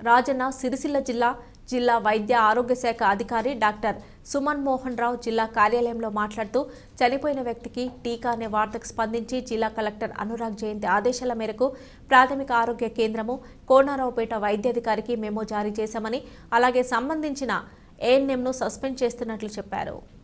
రాజన్న సిరిసిల్ల జిల్లా వైద్య ఆరోగ్య శాఖ అధికారి డాక్టర్ సుమన్ మోహన్ రావు జిల్లా కార్యాలయంలో మాట్లాడుతూ చనిపోయిన వ్యక్తికి టీకా అనే వార్తకు స్పందించి జిల్లా కలెక్టర్ అనురాగ్ జయంతి ఆదేశాల మేరకు ప్రాథమిక ఆరోగ్య కేంద్రము కోనారావుపేట వైద్యాధికారికి మెమో జారీ చేశామని అలాగే సంబంధించిన ఏఎన్ఎంను సస్పెండ్ చేస్తున్నట్లు చెప్పారు.